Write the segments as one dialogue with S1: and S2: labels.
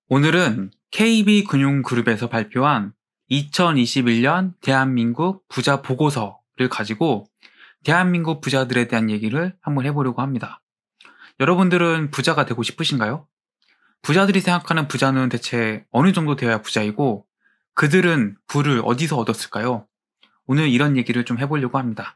S1: 오늘은 KB금융그룹에서 발표한 2021년 대한민국 부자 보고서를 가지고 대한민국 부자들에 대한 얘기를 한번 해보려고 합니다. 여러분들은 부자가 되고 싶으신가요? 부자들이 생각하는 부자는 대체 어느 정도 되어야 부자이고 그들은 부를 어디서 얻었을까요? 오늘 이런 얘기를 좀 해보려고 합니다.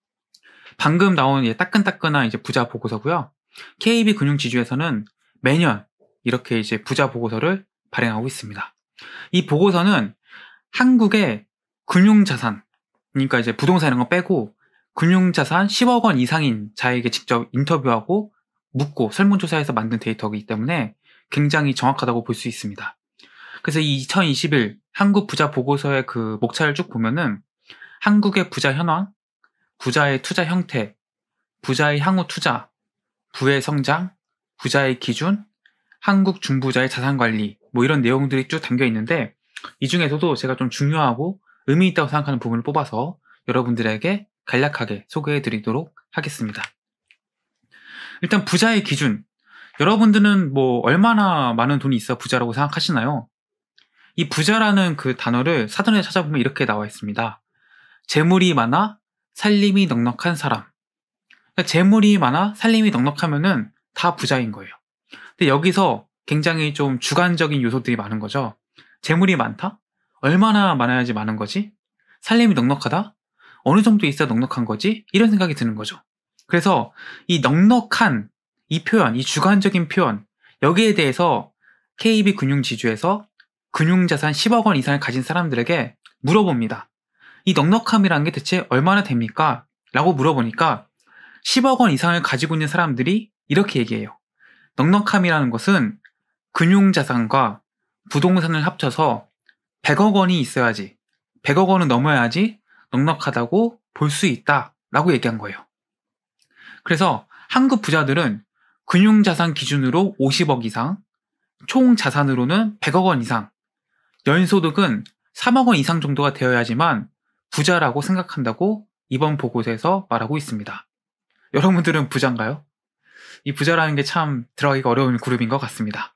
S1: 방금 나온 따끈따끈한 부자 보고서고요. KB금융지주에서는 매년 이렇게 부자 보고서를 발행하고 있습니다. 이 보고서는 한국의 금융자산, 그러니까 부동산 이런 거 빼고 금융자산 10억 원 이상인 자에게 직접 인터뷰하고 묻고 설문조사해서 만든 데이터이기 때문에 굉장히 정확하다고 볼 수 있습니다. 그래서 이 2021 한국 부자 보고서의 그 목차를 쭉 보면은 한국의 부자 현황, 부자의 투자 형태, 부자의 향후 투자, 부의 성장, 부자의 기준, 한국 중부자의 자산관리 이런 내용들이 쭉 담겨 있는데 이 중에서도 제가 좀 중요하고 의미 있다고 생각하는 부분을 뽑아서 여러분들에게 간략하게 소개해 드리도록 하겠습니다. 일단 부자의 기준, 여러분들은 얼마나 많은 돈이 있어 부자라고 생각하시나요? 이 부자라는 그 단어를 사전에 찾아보면 이렇게 나와 있습니다. 재물이 많아 살림이 넉넉한 사람. 그러니까 재물이 많아 살림이 넉넉하면은 다 부자인 거예요. 근데 여기서 굉장히 좀 주관적인 요소들이 많은 거죠. 재물이 많다? 얼마나 많아야지 많은 거지? 살림이 넉넉하다? 어느 정도 있어야 넉넉한 거지? 이런 생각이 드는 거죠. 그래서 이 넉넉한 이 표현, 이 주관적인 표현, 여기에 대해서 KB금융지주에서 금융자산 10억 원 이상을 가진 사람들에게 물어봅니다. 이 넉넉함이라는 게 대체 얼마나 됩니까? 라고 물어보니까 10억 원 이상을 가지고 있는 사람들이 이렇게 얘기해요. 넉넉함이라는 것은 금융자산과 부동산을 합쳐서 100억 원이 있어야지, 100억 원은 넘어야지 넉넉하다고 볼 수 있다 라고 얘기한 거예요. 그래서 한국 부자들은 금융자산 기준으로 50억 이상, 총 자산으로는 100억 원 이상, 연소득은 3억 원 이상 정도가 되어야지만 부자라고 생각한다고 이번 보고서에서 말하고 있습니다. 여러분들은 부자인가요? 이 부자라는 게 참 들어가기가 어려운 그룹인 것 같습니다.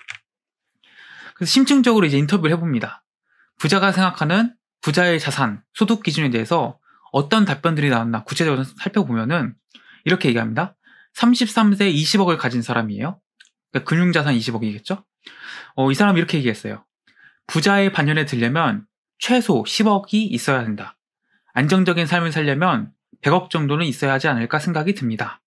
S1: 그래서 심층적으로 인터뷰를 해봅니다. 부자가 생각하는 부자의 자산, 소득 기준에 대해서 어떤 답변들이 나왔나 구체적으로 살펴보면은 이렇게 얘기합니다. 33세 20억을 가진 사람이에요. 그러니까 금융자산 20억이겠죠? 이 사람이 이렇게 얘기했어요. 부자의 반열에 들려면 최소 10억이 있어야 한다. 안정적인 삶을 살려면 100억 정도는 있어야 하지 않을까 생각이 듭니다.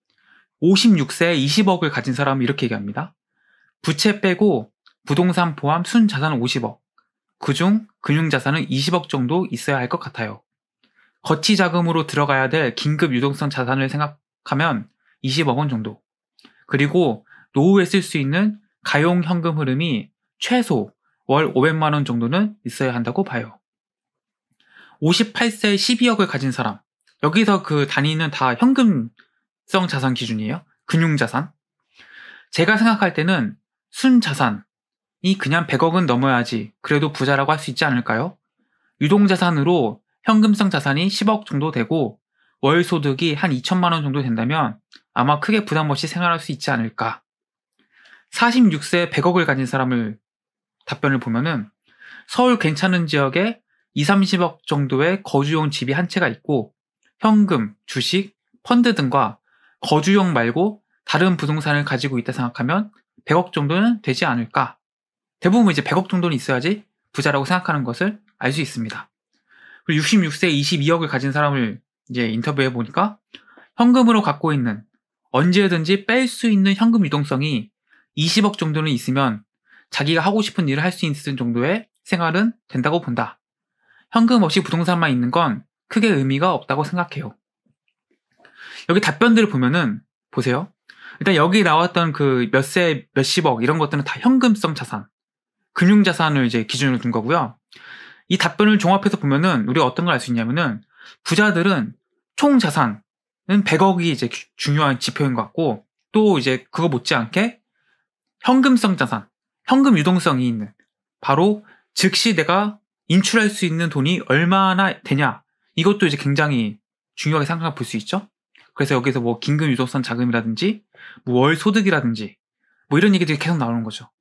S1: 56세에 20억을 가진 사람은 이렇게 얘기합니다. 부채 빼고 부동산 포함 순자산은 50억, 그중 금융자산은 20억 정도 있어야 할 것 같아요. 거치 자금으로 들어가야 될 긴급 유동성 자산을 생각하면 20억 원 정도, 그리고 노후에 쓸 수 있는 가용 현금 흐름이 최소 월 500만 원 정도는 있어야 한다고 봐요. 58세에 12억을 가진 사람, 여기서 그 단위는 다 현금성 자산 기준이에요. 금융자산. 제가 생각할 때는 순자산이 그냥 100억은 넘어야지 그래도 부자라고 할 수 있지 않을까요? 유동자산으로 현금성 자산이 10억 정도 되고 월 소득이 한 2천만 원 정도 된다면 아마 크게 부담 없이 생활할 수 있지 않을까. 46세에 100억을 가진 사람을 답변을 보면은 서울 괜찮은 지역에 2, 30억 정도의 거주용 집이 한 채가 있고 현금, 주식, 펀드 등과 거주용 말고 다른 부동산을 가지고 있다 생각하면 100억 정도는 되지 않을까. 대부분 100억 정도는 있어야지 부자라고 생각하는 것을 알 수 있습니다. 그리고 66세에 22억을 가진 사람을 인터뷰해 보니까 현금으로 갖고 있는 언제든지 뺄 수 있는 현금 유동성이 20억 정도는 있으면 자기가 하고 싶은 일을 할 수 있는 정도의 생활은 된다고 본다. 현금 없이 부동산만 있는 건 크게 의미가 없다고 생각해요. 여기 답변들을 보면은 보세요. 일단 여기 나왔던 그 몇 세, 몇십억 이런 것들은 다 현금성 자산, 금융자산을 기준으로 둔 거고요. 이 답변을 종합해서 보면은 우리가 어떤 걸 알 수 있냐면은 부자들은 총 자산은 100억이 중요한 지표인 것 같고 또 그거 못지않게 현금성 자산, 현금 유동성이 있는 바로 즉시 내가 인출할 수 있는 돈이 얼마나 되냐 이것도 굉장히 중요하게 생각해 볼 수 있죠. 그래서 여기서 긴급 유동성 자금이라든지 월 소득이라든지 이런 얘기들이 계속 나오는 거죠.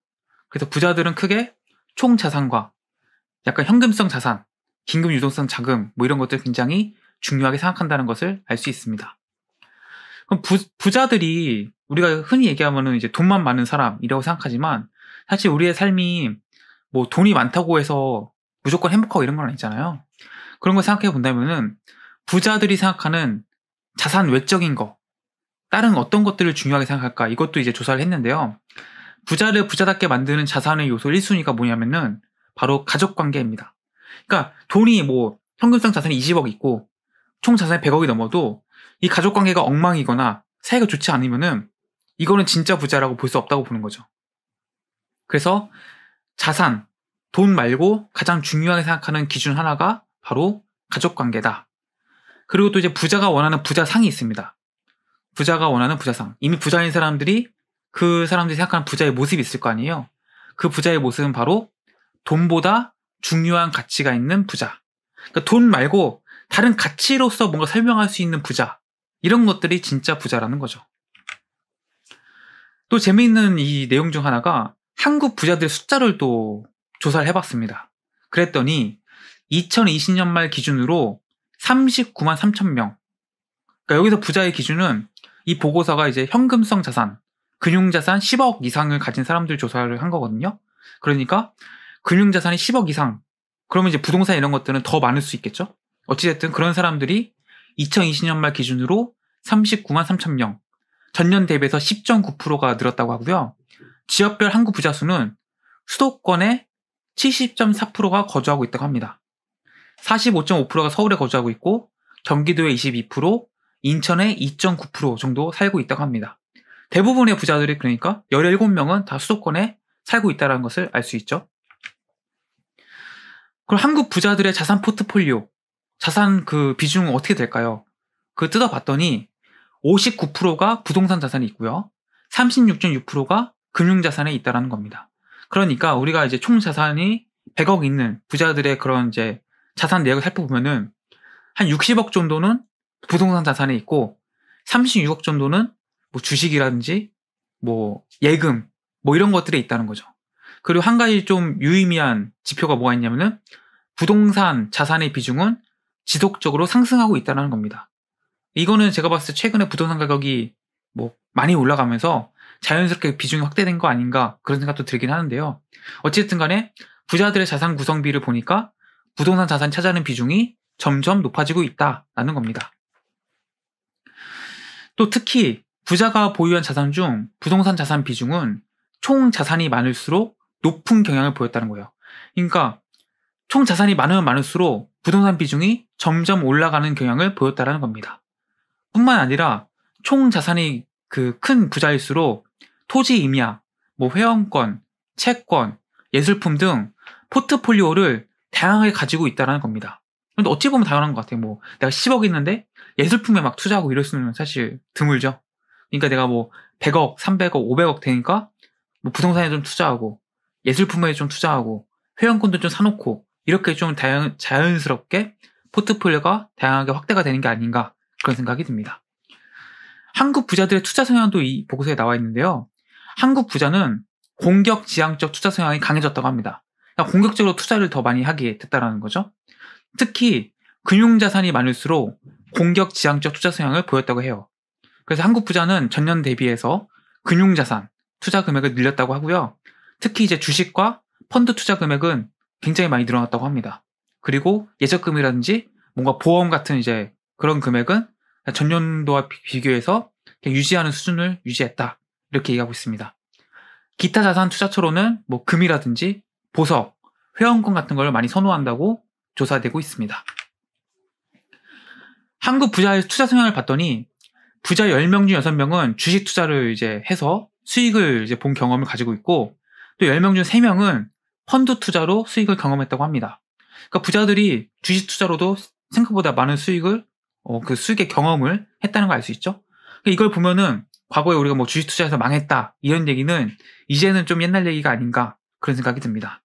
S1: 그래서 부자들은 크게 총 자산과 약간 현금성 자산, 긴급 유동성 자금 뭐 이런 것들 굉장히 중요하게 생각한다는 것을 알 수 있습니다. 그럼 부자들이 우리가 흔히 얘기하면은 이제 돈만 많은 사람이라고 생각하지만 사실 우리의 삶이 뭐 돈이 많다고 해서 무조건 행복하고 이런 건 아니잖아요. 그런 걸 생각해 본다면은 부자들이 생각하는 자산 외적인 거, 다른 어떤 것들을 중요하게 생각할까? 이것도 이제 조사를 했는데요. 부자를 부자답게 만드는 자산의 요소 1순위가 뭐냐면은 바로 가족 관계입니다. 그러니까 돈이 뭐 현금성 자산이 20억 있고 총 자산이 100억이 넘어도 이 가족 관계가 엉망이거나 사이가 좋지 않으면은 이거는 진짜 부자라고 볼 수 없다고 보는 거죠. 그래서 자산, 돈 말고 가장 중요하게 생각하는 기준 하나가 바로 가족 관계다. 그리고 또 이제 부자가 원하는 부자상이 있습니다. 부자가 원하는 부자상. 이미 부자인 사람들이 그 사람들이 생각하는 부자의 모습이 있을 거 아니에요. 그 부자의 모습은 바로 돈보다 중요한 가치가 있는 부자. 그러니까 돈 말고 다른 가치로서 뭔가 설명할 수 있는 부자. 이런 것들이 진짜 부자라는 거죠. 또 재미있는 이 내용 중 하나가 한국 부자들 숫자를 또 조사를 해봤습니다. 그랬더니 2020년 말 기준으로 39만 3천 명. 그러니까 여기서 부자의 기준은 이 보고서가 이제 현금성 자산, 금융자산 10억 이상을 가진 사람들 조사를 한 거거든요. 그러니까 금융자산이 10억 이상, 그러면 이제 부동산 이런 것들은 더 많을 수 있겠죠. 어찌됐든 그런 사람들이 2020년 말 기준으로 39만 3천 명, 전년 대비해서 10.9%가 늘었다고 하고요. 지역별 한국 부자 수는 수도권의 70.4%가 거주하고 있다고 합니다. 45.5%가 서울에 거주하고 있고 경기도의 22%, 인천의 2.9% 정도 살고 있다고 합니다. 대부분의 부자들이 그러니까 17명은 다 수도권에 살고 있다는 것을 알 수 있죠. 그럼 한국 부자들의 자산 포트폴리오, 자산 그 비중은 어떻게 될까요? 그 뜯어봤더니 59%가 부동산 자산이 있고요. 36.6%가 금융자산에 있다는 겁니다. 그러니까 우리가 이제 총 자산이 100억 있는 부자들의 그런 이제 자산 내역을 살펴보면은 한 60억 정도는 부동산 자산에 있고 36억 정도는 뭐 주식이라든지 뭐 예금 뭐 이런 것들에 있다는 거죠. 그리고 한 가지 좀 유의미한 지표가 뭐가 있냐면은 부동산 자산의 비중은 지속적으로 상승하고 있다는 겁니다. 이거는 제가 봤을 때 최근에 부동산 가격이 뭐 많이 올라가면서 자연스럽게 비중이 확대된 거 아닌가 그런 생각도 들긴 하는데요. 어쨌든 간에 부자들의 자산 구성비를 보니까 부동산 자산 차지하는 비중이 점점 높아지고 있다라는 겁니다. 또 특히 부자가 보유한 자산 중 부동산 자산 비중은 총 자산이 많을수록 높은 경향을 보였다는 거예요. 그러니까 총 자산이 많으면 많을수록 부동산 비중이 점점 올라가는 경향을 보였다는 겁니다. 뿐만 아니라 총 자산이 그 큰 부자일수록 토지 임야, 뭐 회원권, 채권, 예술품 등 포트폴리오를 다양하게 가지고 있다는 겁니다. 근데 어찌 보면 당연한 것 같아요. 뭐 내가 10억 있는데 예술품에 막 투자하고 이럴 수는 사실 드물죠. 그러니까 내가 뭐 100억, 300억, 500억 되니까 뭐 부동산에 좀 투자하고 예술품에 좀 투자하고 회원권도 좀 사놓고 이렇게 좀 자연스럽게 포트폴리오가 다양하게 확대가 되는 게 아닌가 그런 생각이 듭니다. 한국 부자들의 투자 성향도 이 보고서에 나와 있는데요. 한국 부자는 공격 지향적 투자 성향이 강해졌다고 합니다. 그러니까 공격적으로 투자를 더 많이 하게 됐다는 거죠. 특히 금융자산이 많을수록 공격 지향적 투자 성향을 보였다고 해요. 그래서 한국 부자는 전년 대비해서 금융자산 투자 금액을 늘렸다고 하고요. 특히 이제 주식과 펀드 투자 금액은 굉장히 많이 늘어났다고 합니다. 그리고 예적금이라든지 뭔가 보험 같은 이제 그런 금액은 전년도와 비교해서 유지하는 수준을 유지했다. 이렇게 얘기하고 있습니다. 기타 자산 투자처로는 뭐 금이라든지 보석, 회원권 같은 걸 많이 선호한다고 조사되고 있습니다. 한국 부자의 투자 성향을 봤더니 부자 10명 중 6명은 주식 투자를 이제 해서 수익을 이제 본 경험을 가지고 있고 또 10명 중 3명은 펀드 투자로 수익을 경험했다고 합니다. 그러니까 부자들이 주식 투자로도 생각보다 많은 수익을 그 수익의 경험을 했다는 걸 알 수 있죠. 그러니까 이걸 보면은 과거에 우리가 뭐 주식 투자해서 망했다 이런 얘기는 이제는 좀 옛날 얘기가 아닌가 그런 생각이 듭니다.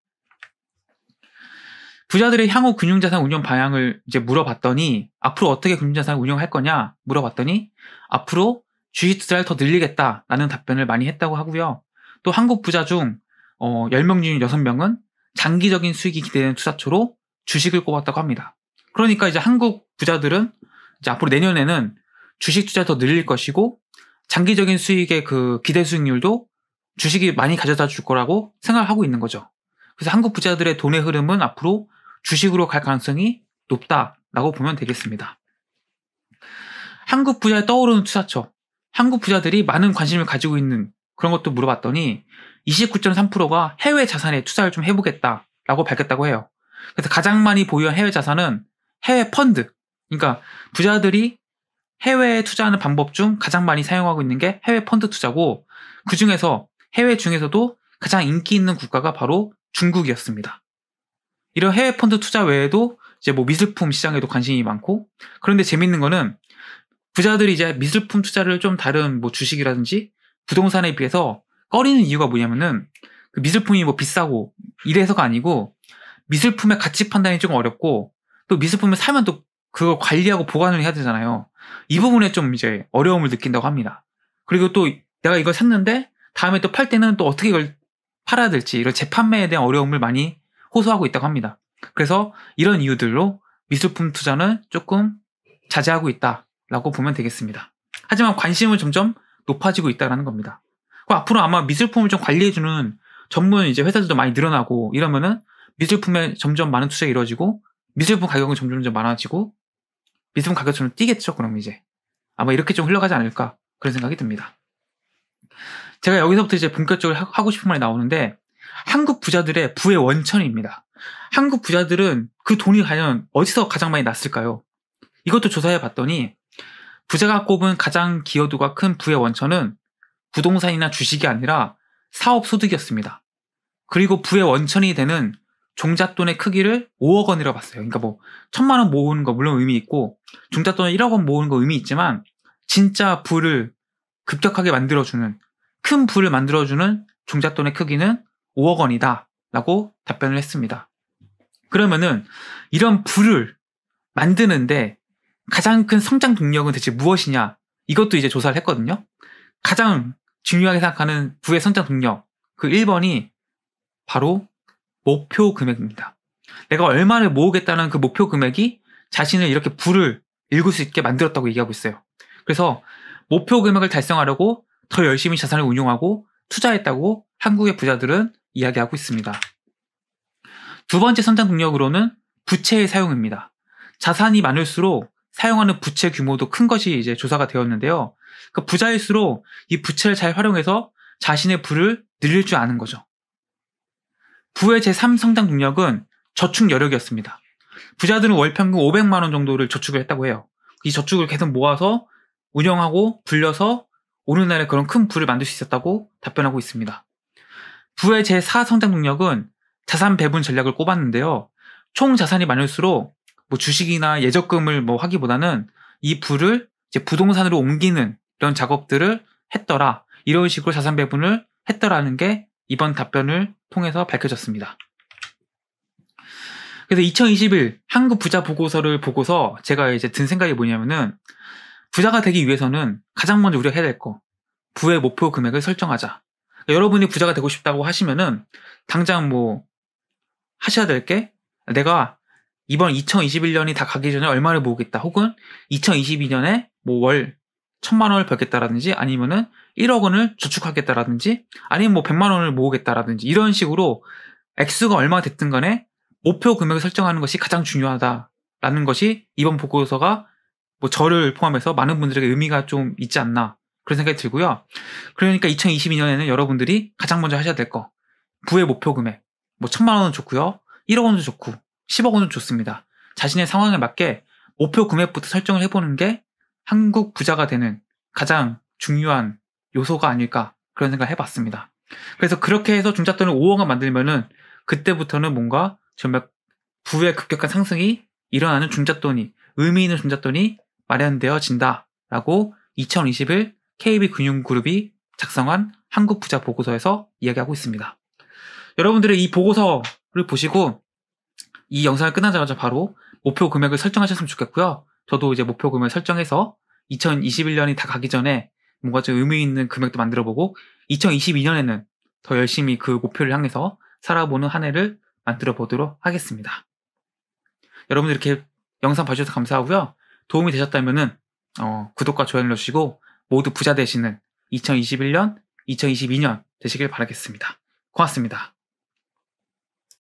S1: 부자들의 향후 금융자산 운용 방향을 이제 물어봤더니 앞으로 어떻게 금융자산을 운용할 거냐 물어봤더니 앞으로 주식 투자를 더 늘리겠다라는 답변을 많이 했다고 하고요. 또 한국 부자 중 10명 중 6명은 장기적인 수익이 기대되는 투자처로 주식을 꼽았다고 합니다. 그러니까 이제 한국 부자들은 이제 앞으로 내년에는 주식 투자 더 늘릴 것이고 장기적인 수익의 그 기대 수익률도 주식이 많이 가져다 줄 거라고 생각을 하고 있는 거죠. 그래서 한국 부자들의 돈의 흐름은 앞으로 주식으로 갈 가능성이 높다라고 보면 되겠습니다. 한국 부자에 떠오르는 투자처, 한국 부자들이 많은 관심을 가지고 있는 그런 것도 물어봤더니 29.3%가 해외 자산에 투자를 좀 해보겠다라고 밝혔다고 해요. 그래서 가장 많이 보유한 해외 자산은 해외 펀드, 그러니까 부자들이 해외에 투자하는 방법 중 가장 많이 사용하고 있는 게 해외 펀드 투자고, 그 중에서 해외 중에서도 가장 인기 있는 국가가 바로 중국이었습니다. 이런 해외 펀드 투자 외에도 이제 뭐 미술품 시장에도 관심이 많고, 그런데 재밌는 거는 부자들이 이제 미술품 투자를 좀 다른 뭐 주식이라든지 부동산에 비해서 꺼리는 이유가 뭐냐면은 그 미술품이 뭐 비싸고 이래서가 아니고, 미술품의 가치 판단이 조금 어렵고, 또 미술품을 사면 또 그걸 관리하고 보관을 해야 되잖아요. 이 부분에 좀 이제 어려움을 느낀다고 합니다. 그리고 또 내가 이걸 샀는데 다음에 또 팔 때는 또 어떻게 이걸 팔아야 될지, 이런 재판매에 대한 어려움을 많이 호소하고 있다고 합니다. 그래서 이런 이유들로 미술품 투자는 조금 자제하고 있다라고 보면 되겠습니다. 하지만 관심은 점점 높아지고 있다는 겁니다. 앞으로 아마 미술품을 좀 관리해주는 전문 이제 회사들도 많이 늘어나고 이러면은 미술품에 점점 많은 투자가 이루어지고 미술품 가격은 점점 많아지고 미술품 가격처럼 뛰겠죠. 그럼 이제 아마 이렇게 좀 흘러가지 않을까, 그런 생각이 듭니다. 제가 여기서부터 이제 본격적으로 하고 싶은 말이 나오는데, 한국 부자들의 부의 원천입니다. 한국 부자들은 그 돈이 과연 어디서 가장 많이 났을까요? 이것도 조사해 봤더니 부자가 꼽은 가장 기여도가 큰 부의 원천은 부동산이나 주식이 아니라 사업 소득이었습니다. 그리고 부의 원천이 되는 종잣돈의 크기를 5억 원이라고 봤어요. 그러니까 뭐 1,000만 원 모으는 거 물론 의미 있고 종잣돈을 1억 원 모으는 거 의미 있지만, 진짜 부를 급격하게 만들어주는, 큰 부를 만들어주는 종잣돈의 크기는 5억 원이다 라고 답변을 했습니다. 그러면은 이런 부를 만드는데 가장 큰 성장 동력은 대체 무엇이냐, 이것도 이제 조사를 했거든요. 가장 중요하게 생각하는 부의 성장 동력, 그 1번이 바로 목표 금액입니다. 내가 얼마를 모으겠다는 그 목표 금액이 자신을 이렇게 부를 일굴 수 있게 만들었다고 얘기하고 있어요. 그래서 목표 금액을 달성하려고 더 열심히 자산을 운용하고 투자했다고 한국의 부자들은 이야기하고 있습니다. 두 번째 성장 동력으로는 부채의 사용입니다. 자산이 많을수록 사용하는 부채 규모도 큰 것이 이제 조사가 되었는데요. 그러니까 부자일수록 이 부채를 잘 활용해서 자신의 부를 늘릴 줄 아는 거죠. 부의 제3 성장 동력은 저축 여력이었습니다. 부자들은 월 평균 500만 원 정도를 저축을 했다고 해요. 이 저축을 계속 모아서 운영하고 불려서 오늘날에 그런 큰 부를 만들 수 있었다고 답변하고 있습니다. 부의 제4 성장 동력은 자산 배분 전략을 꼽았는데요. 총 자산이 많을수록 뭐 주식이나 예적금을 뭐 하기보다는 이 부를 이제 부동산으로 옮기는 이런 작업들을 했더라, 이런 식으로 자산 배분을 했더라는 게 이번 답변을 통해서 밝혀졌습니다. 그래서 2021 한국 부자 보고서를 보고서 제가 이제 든 생각이 뭐냐면은, 부자가 되기 위해서는 가장 먼저 우리가 해야 될 거, 부의 목표 금액을 설정하자. 그러니까 여러분이 부자가 되고 싶다고 하시면은 당장 뭐 하셔야 될 게, 내가 이번 2021년이 다 가기 전에 얼마를 모으겠다, 혹은 2022년에 뭐 월 1,000만 원을 벌겠다라든지, 아니면은 1억 원을 저축하겠다라든지, 아니면 뭐 100만 원을 모으겠다라든지, 이런 식으로 액수가 얼마가 됐든 간에 목표 금액을 설정하는 것이 가장 중요하다라는 것이 이번 보고서가 뭐 저를 포함해서 많은 분들에게 의미가 좀 있지 않나, 그런 생각이 들고요. 그러니까 2022년에는 여러분들이 가장 먼저 하셔야 될 거, 부의 목표 금액, 뭐 1,000만 원은 좋고요, 1억 원도 좋고 10억 원도 좋습니다. 자신의 상황에 맞게 목표 금액부터 설정을 해보는 게 한국 부자가 되는 가장 중요한 요소가 아닐까, 그런 생각을 해봤습니다. 그래서 그렇게 해서 종잣돈을 5억 원 만들면은 그때부터는 뭔가 정말 부의 급격한 상승이 일어나는 종잣돈이, 의미 있는 종잣돈이 마련되어진다라고 2021 KB금융그룹이 작성한 한국 부자 보고서에서 이야기하고 있습니다. 여러분들의 이 보고서를 보시고 이 영상을 끝나자마자 바로 목표 금액을 설정하셨으면 좋겠고요. 저도 이제 목표 금액을 설정해서 2021년이 다 가기 전에 뭔가 좀 의미 있는 금액도 만들어보고 2022년에는 더 열심히 그 목표를 향해서 살아보는 한 해를 만들어 보도록 하겠습니다. 여러분들 이렇게 영상 봐주셔서 감사하고요. 도움이 되셨다면은 구독과 좋아요 눌러주시고 모두 부자 되시는 2021년, 2022년 되시길 바라겠습니다. 고맙습니다.